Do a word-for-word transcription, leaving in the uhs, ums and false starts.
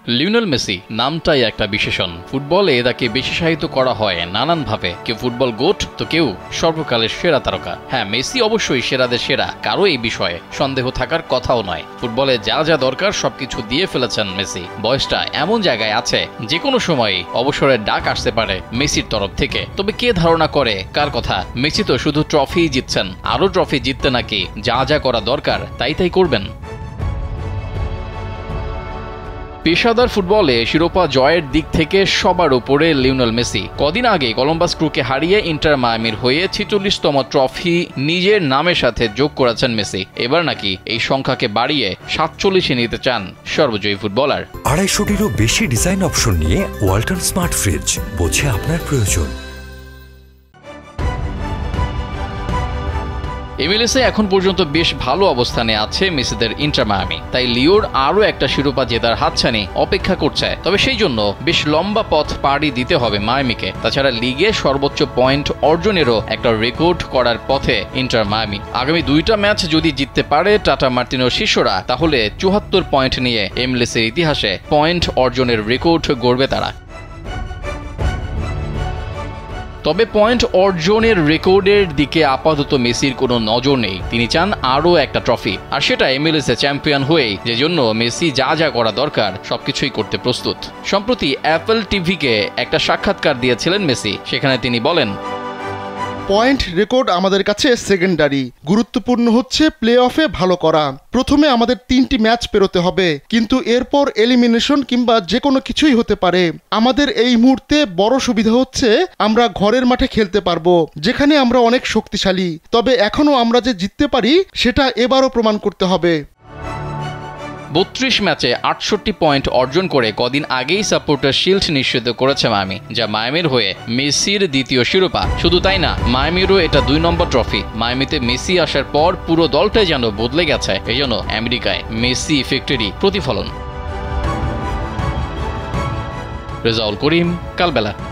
Lionel Messi নামটাই একটা বিশেষণ। ফুটবলে তাকে বিশেষায়িত করা হয় নানানভাবে। কেউ ফুটবল গোট, তো কেউ সর্বকালের সেরা তারকা। হ্যাঁ, মেসি অবশ্যই সেরাদের সেরা, কারো এই বিষয়ে সন্দেহ থাকার কথাও নয়। ফুটবলে যা যা দরকার সবকিছু দিয়ে ফেলেছেন মেসি। বয়সটা এমন জায়গায় আছে যে কোনো সময় অবসরের ডাক আসতে পারে মেসির তরফ থেকে। তবে কে ধারণা করে কার কথা? মেসি তো শুধু ট্রফি জিতছেন, আরো ট্রফি জিততে নাকি যা যা করা দরকার তাই তাই করবেন। পেশাদার ফুটবলে শিরোপা জয়ের দিক থেকে সবার উপরে লিওনেল মেসি। কদিন আগে কলম্বাস ক্রুকে হারিয়ে ইন্টার মায়ামির হয়ে ছিচল্লিশতম ট্রফি নিজের নামের সাথে যোগ করেছেন মেসি। এবার নাকি এই সংখ্যাকে বাড়িয়ে সাতচল্লিশে নিতে চান সর্বজয়ী ফুটবলার। আড়াইশোটিরও বেশি ডিজাইন অপশন নিয়ে ওয়ালটন স্মার্ট ফ্রিজ, বোঝে আপনার প্রয়োজন। এমএলএসে এখন পর্যন্ত বেশ ভালো অবস্থানে আছে মেসিদের ইন্টার মায়ামি, তাই লিওর আরও একটা শিরোপা জেতার হাতছানি অপেক্ষা করছে। তবে সেই জন্য বেশ লম্বা পথ পাড়ি দিতে হবে মায়ামিকে। তাছাড়া লিগে সর্বোচ্চ পয়েন্ট অর্জনেরও একটা রেকর্ড করার পথে ইন্টার মায়ামি। আগামী দুইটা ম্যাচ যদি জিততে পারে টাটা মার্টিনোর শিষ্যরা, তাহলে চুয়াত্তর পয়েন্ট নিয়ে এমএলএসের ইতিহাসে পয়েন্ট অর্জনের রেকর্ড গড়বে তারা। তবে পয়েন্ট অর্জনের রেকর্ডের দিকে আপাতত মেসির কোনো নজর নেই। তিনি চান আরও একটা ট্রফি, আর সেটা এমএলএসে চ্যাম্পিয়ন হয়েই, যে জন্য মেসি যা যা করা দরকার সবকিছুই করতে প্রস্তুত। সম্প্রতি অ্যাপল টিভিকে একটা সাক্ষাৎকার দিয়েছিলেন মেসি। সেখানে তিনি বলেন, পয়েন্ট রেকর্ড আমাদের কাছে সেকেন্ডারি, গুরুত্বপূর্ণ হচ্ছে প্লে অফে ভালো করা। প্রথমে আমাদের তিনটি ম্যাচ পেরোতে হবে, কিন্তু এরপর এলিমিনেশন কিংবা যে কোনো কিছুই হতে পারে। আমাদের এই মুহূর্তে বড় সুবিধা হচ্ছে আমরা ঘরের মাঠে খেলতে পারবো, যেখানে আমরা অনেক শক্তিশালী। তবে এখনও আমরা যে জিততে পারি সেটা এবারও প্রমাণ করতে হবে। বত্রিশ ম্যাচে আটষট্টি পয়েন্ট অর্জন করে কদিন আগেই সাপোর্টার শিল্ড নিশ্চিত করেছে মায়ামি, যা মায়ামির হয়ে মেসির দ্বিতীয় শিরোপা। শুধু তাই না, মায়ামিরও এটা দুই নম্বর ট্রফি। মায়ামিতে মেসি আসার পর পুরো দলটাই যেন বদলে গেছে। এই জন্য আমেরিকায় মেসি ইফেক্টেরই প্রতিফলন। রেজাউল করিম, কালবেলা।